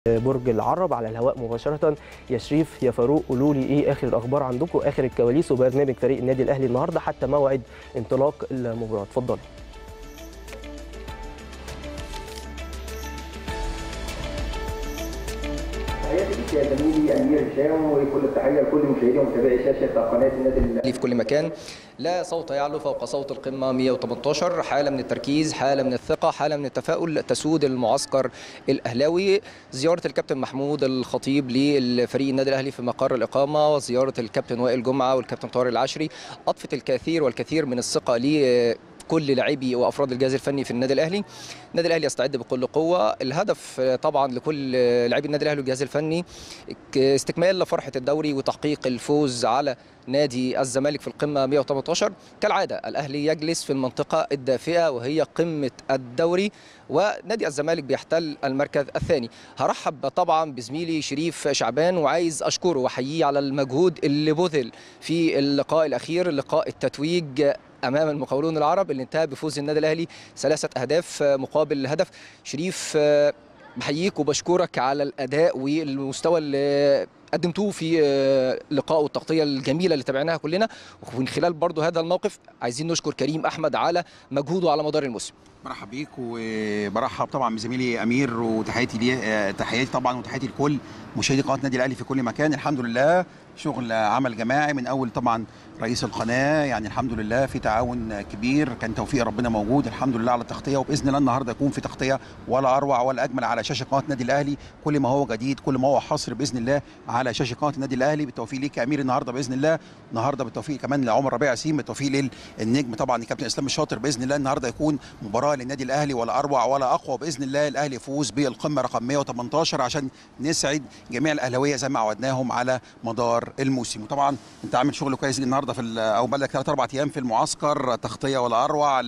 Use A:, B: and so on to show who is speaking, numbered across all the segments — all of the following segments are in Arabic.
A: برج العرب على الهواء مباشرة. يا شريف يا فاروق، قولوا لي ايه اخر الاخبار عندكم، اخر الكواليس وبرنامج فريق النادي الاهلي النهارده حتى موعد انطلاق المباراة. اتفضلوا.
B: تحياتي ليك يا زميلي امير هشام، وكل التحيه لكل مشاهدي ومتابعي شاشه قناه النادي الاهلي
C: في كل مكان. لا صوت يعلو فوق صوت القمه 118. حاله من التركيز، حاله من الثقه، حاله من التفاؤل تسود المعسكر الاهلاوي. زياره الكابتن محمود الخطيب للفريق النادي الاهلي في مقر الاقامه، وزياره الكابتن وائل جمعه والكابتن طارق العشري اضفت الكثير والكثير من الثقه كل لاعبي وافراد الجهاز الفني في النادي الاهلي. النادي الاهلي يستعد بكل قوه. الهدف طبعا لكل لاعبي النادي الاهلي والجهاز الفني استكمال فرحه الدوري وتحقيق الفوز على نادي الزمالك في القمه 118. كالعاده الاهلي يجلس في المنطقه الدافئه وهي قمه الدوري، ونادي الزمالك بيحتل المركز الثاني. هرحب طبعا بزميلي شريف شعبان، وعايز اشكره واحييه على المجهود اللي بذل في اللقاء الاخير، لقاء التتويج امام المقاولون العرب اللي انتهى بفوز النادي الاهلي 3 أهداف مقابل هدف. شريف، بحييك وبشكرك على الاداء والمستوى اللي قدمتوه في لقاء والتغطيه الجميله اللي تابعناها كلنا، ومن خلال برضو هذا الموقف عايزين نشكر كريم احمد على مجهوده على مدار الموسم.
D: برحب بيك وبرحب طبعا بزميلي امير، وتحياتي ليه تحياتي طبعا وتحياتي لكل مشاهدي قناه النادي الاهلي في كل مكان. الحمد لله شغل عمل جماعي من اول طبعا رئيس القناه، يعني الحمد لله في تعاون كبير، كان توفيق ربنا موجود الحمد لله على التغطيه، وباذن الله النهارده يكون في تغطيه ولا اروع ولا اجمل على شاشه قناه النادي الاهلي. كل ما هو جديد، كل ما هو حصر باذن الله على شاشه قناه النادي الاهلي. بالتوفيق ليك يا امير النهارده باذن الله، النهارده بالتوفيق كمان لعمر ربيع ياسين، بالتوفيق للنجم طبعا الكابتن اسلام الشاطر. باذن الله النهارده يكون مباراه للنادي الاهلي ولا اروع ولا اقوى، باذن الله الاهلي يفوز بالقمه رقم 118 عشان نسعد جميع الاهلاويه زي ما عودناهم على مدار الموسم. وطبعا انت عامل شغل كويس النهارده في او بقالك 3-4 ايام في المعسكر، تغطيه ولا اروع،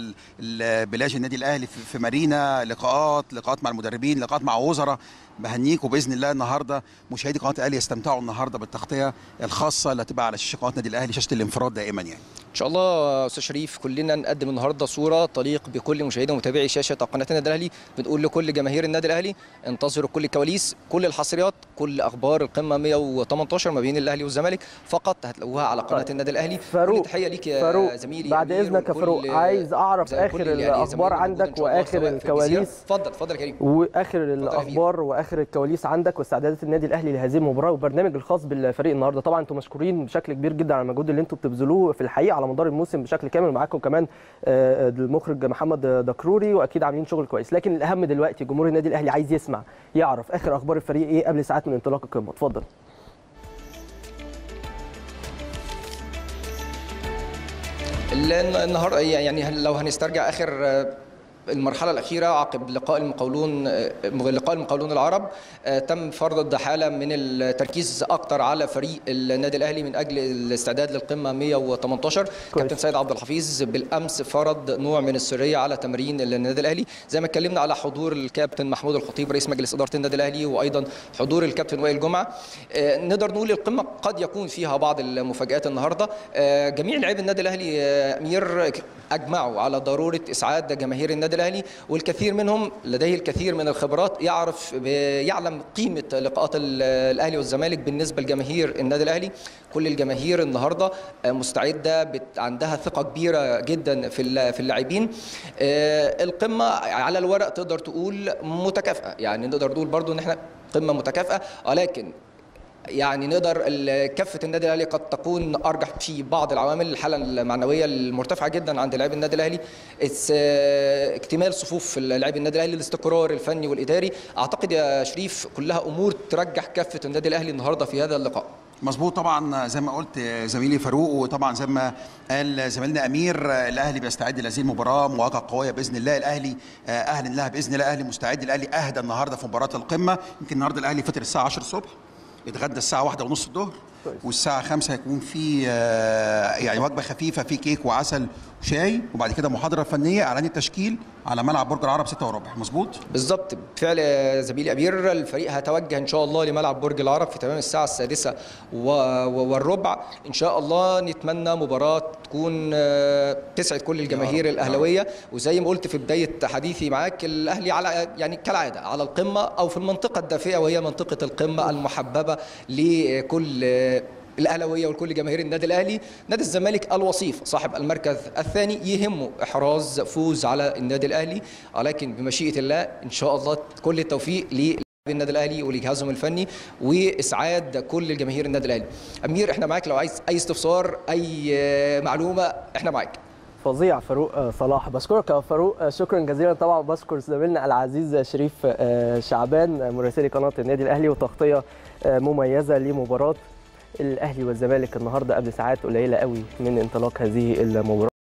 D: بلاج النادي الاهلي في مارينا، لقاءات مع المدربين، لقاءات مع وزراء. بهنيك، وباذن الله النهارده مشاهدي قناه الاهلي يستمتعوا النهارده بالتغطيه الخاصه اللي هتبقى على شاشه قناه النادي الاهلي، شاشه الانفراد دائما يعني.
C: ان شاء الله استاذ شريف، كلنا نقدم النهارده صوره تليق بكل مشاهدي ومتابعي شاشه قناه النادي الاهلي. بنقول لكل جماهير النادي الاهلي انتظروا كل الكواليس، كل الحصريات، كل اخبار القمه 118 ما بين الاهلي والزمالك فقط هتلاقوها على قناه النادي الاهلي.
A: فاروق،
C: كل تحيه ليك يا زميلي
A: بعد اذنك يا فاروق، عايز اعرف اخر الاخبار عندك واخر الكواليس.
C: اتفضل يا كريم.
A: واخر الاخبار واخر الكواليس عندك واستعدادات النادي الاهلي لهذه المباراه وبرنامج الخاص بالفريق النهارده. طبعا انتم مشكورين بشكل كبير جدا على المجهود اللي انتم بتبذلوه في الحقيقه على مدار الموسم بشكل كامل، معاكم كمان المخرج محمد دكروري، واكيد عاملين شغل كويس. لكن الاهم دلوقتي جمهور النادي الاهلي عايز يسمع، يعرف اخر اخبار الفريق ايه قبل ساعات من انطلاق القمه. اتفضل.
C: النهارده يعني لو هنسترجع اخر المرحلة الأخيرة عقب لقاء المقاولون العرب، تم فرض حالة من التركيز أكثر على فريق النادي الأهلي من أجل الاستعداد للقمة 118. كابتن سيد عبد الحفيظ بالأمس فرض نوع من السرية على تمرين النادي الأهلي، زي ما اتكلمنا على حضور الكابتن محمود الخطيب رئيس مجلس إدارة النادي الأهلي، وأيضا حضور الكابتن وائل جمعة. نقدر نقول القمة قد يكون فيها بعض المفاجآت النهاردة. جميع لاعبي النادي الأهلي أمير أجمعوا على ضرورة إسعاد جماهير النادي الأهلي، والكثير منهم لديه الكثير من الخبرات، يعلم قيمة لقاءات الأهلي والزمالك بالنسبة لجماهير النادي الأهلي. كل الجماهير النهاردة مستعدة، عندها ثقة كبيرة جدا في اللاعبين. القمة على الورق تقدر تقول متكافئة، يعني نقدر نقول برضو إن احنا قمة متكافئة، ولكن يعني نقدر كفة النادي الاهلي قد تكون ارجح في بعض العوامل. الحاله المعنويه المرتفعه جدا عند لاعبي النادي الاهلي، اكتمال صفوف لاعبي النادي الاهلي، الاستقرار الفني والاداري، اعتقد يا شريف كلها امور ترجح كفة النادي الاهلي النهارده في هذا اللقاء.
D: مظبوط طبعا زي ما قلت زميلي فاروق، وطبعا زي ما قال زميلنا امير، الاهلي بيستعد لهذه المباراه مواجهه قويه باذن الله. الاهلي اهلا لها باذن الله، الاهلي مستعد، الاهلي اهدى النهارده في مباراه القمه. يمكن النهارده الاهلي فطر الساعه 10 الصبح، اتغدى الساعه 1:30 الظهر، والساعه 5 هيكون في يعني وجبه خفيفه في كيك وعسل وشاي، وبعد كده محاضره فنيه اعلان التشكيل على ملعب برج العرب 6:15. مظبوط
C: بالظبط. بالفعل يا زميلي امير، الفريق هيتوجه ان شاء الله لملعب برج العرب في تمام الساعه 6:15 ان شاء الله. نتمنى مباراه تكون تسعد كل الجماهير الاهلاويه، وزي ما قلت في بدايه حديثي معاك الاهلي على يعني كالعاده على القمه او في المنطقه الدافئه، وهي منطقه القمه المحببه لكل الاهلاويه ولكل جماهير النادي الاهلي. نادي الزمالك الوصيف صاحب المركز الثاني يهمه احراز فوز على النادي الاهلي، ولكن بمشيئه الله ان شاء الله كل التوفيق للنادي الاهلي ولجهازهم الفني واسعاد كل جماهير النادي الاهلي. امير احنا معاك، لو عايز اي استفسار اي معلومه احنا معاك.
A: فظيع فاروق صلاح، بشكرك يا فاروق شكرا جزيلا. طبعا بشكر زميلنا العزيز شريف شعبان مراسلي قناه النادي الاهلي، وتغطيه مميزه لمباراه الاهلي والزمالك النهارده قبل ساعات قليله قوي من انطلاق هذه المباراه.